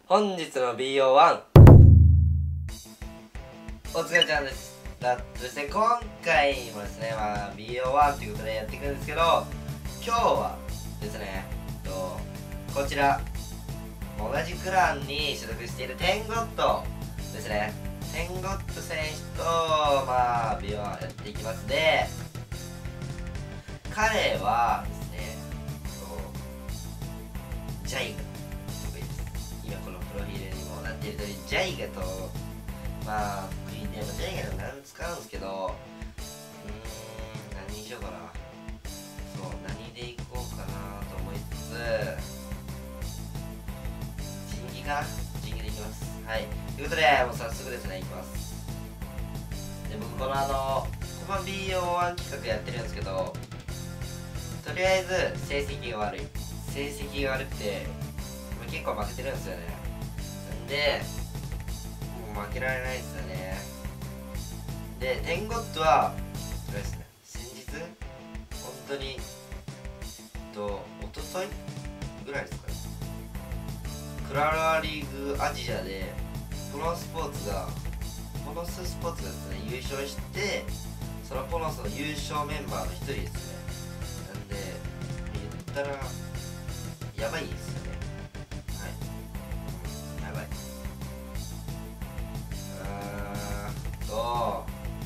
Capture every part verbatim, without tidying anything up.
本日の ビーオーワン お疲れちゃんです。だとして今回もですね、まあ ビーオーワン ということでやっていくんですけど、今日はですね、とこちら同じクランに所属しているテンゴットですね。テンゴット選手とまあ ビーオーワン やっていきますで、彼はですね、とジャイガ得意です。今このプロフィールにもなっている通り、ジャイガとまあ得意で、ジャイガでも何使うんですけど、うーん何にしようかな。そう何でいこうかなと思いつつ、人気かな、人気でいきます。はい、ということでもう早速ですねいきます。で僕このあのこの ビーオーワン 企画やってるんですけど、とりあえず成績が悪い成績が悪くて結構負けてるんですよね。なんでもう負けられないですよね。でテンゴットはそれですね、先日本当にと一昨日ぐらいですかね、クララリーグアジアでポノスポーツがポノススポーツがですね優勝して、そのポノスの優勝メンバーの一人ですね。なんで言ったらやばいですよね。はい、うん、やばい。あーと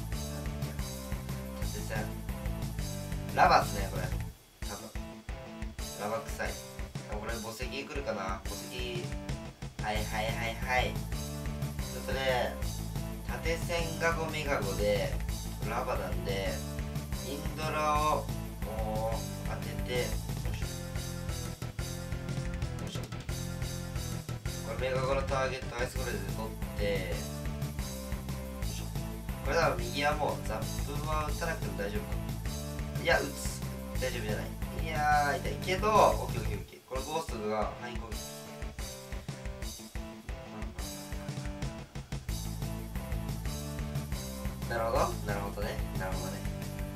縦線ラバっすね、これ多分ラバ臭い。これ墓石来るかな、墓石。はいはいはいはい。それで縦線がゴミがごでラバなんで、インドラをもう当てて、よいしょよいしょ、これメガゴのターゲットアイスゴレで取って、よいしょ。これだから右はもうザップは打たなくても大丈夫か。いや打つ、大丈夫じゃない。いやー痛いけど、オッケーオッケーオッケー。これゴーストが範囲攻撃。なるほどなるほどね、なるほどね。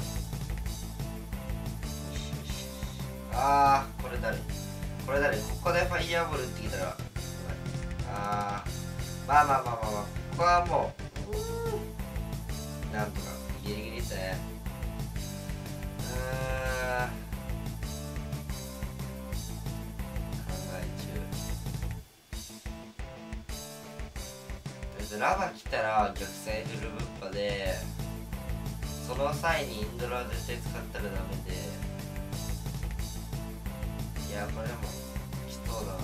よしよしよし。あーこれ誰これ誰ここでファイヤーボール打ってきたら、あーまあまあまあまあまあ、ここはもうなんとかギリギリですね。うーん考え中。ラバ来たら逆線フルブッパで、その際にインドラは絶対使ったらダメで、いやこれもきそうだな。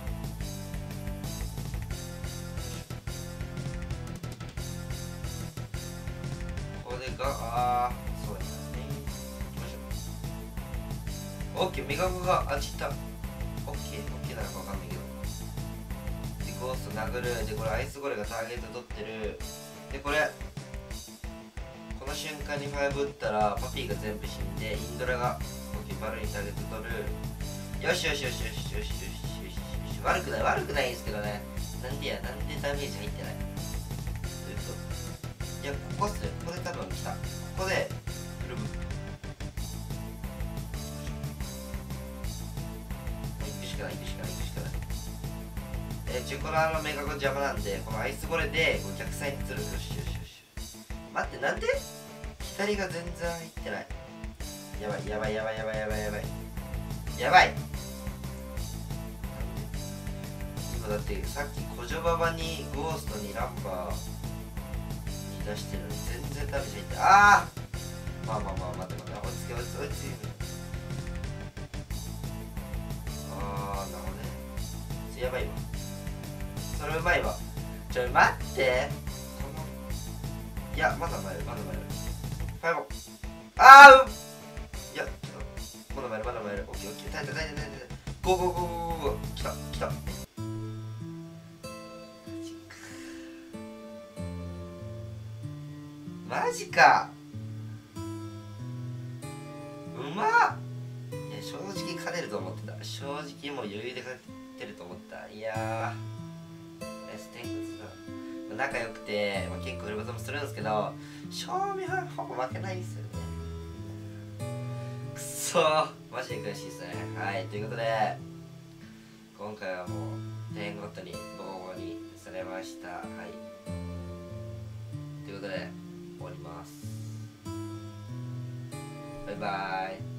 ここでがあーそうやな、ね、よいしょ。オッケー、メガゴがあっち行った。オッケーオッケーなのかわかんないけど、でゴースト殴る。でこれアイスゴレがターゲット取ってる。でこれこの瞬間にファイブ打ったらパピーが全部死んで、インドラがオッケーバルにターゲット取る。よしよしよしよしよしよしよしよし。悪くない悪くないんですけどね。なんでや、なんでダメージ入ってない。えっといやここっすよ、ここで多分来た。ここでフルブック行くしかない行くしかない行くしかない。えー、チョコラのメガゴ邪魔なんで、このアイスゴレでこう逆サイに釣る。よしよしよし。待って、なんで左が全然入ってない。やばいやばいやばいやばいやばいやばいやばい。今だってさっきコジョババにゴーストにランバーに出してるのに全然ダメージ入って、ああまあまあまあ待って待って、落ち着け落ち着け落ち着け。ああなるほどね、それやばいわ、それうまいわ。ちょ待って、このいやまだ前まだ前ファイボああいやまだ前まだ前オッケーオッケー、耐えて耐えて耐えて、ゴーゴーゴーゴーゴーゴー、来た来た。マジか、うまっ。いや正直勝てると思ってた、正直もう余裕で勝てると思った。いやーエステングスだ、仲良くて、まあ、結構フルバトもするんですけど、正味はほぼ負けないんですよね。くそーマジで悔しいですね。はい、ということで今回はもうテンゴットにボコボコざいました。はい、ということで終わります。バイバーイ。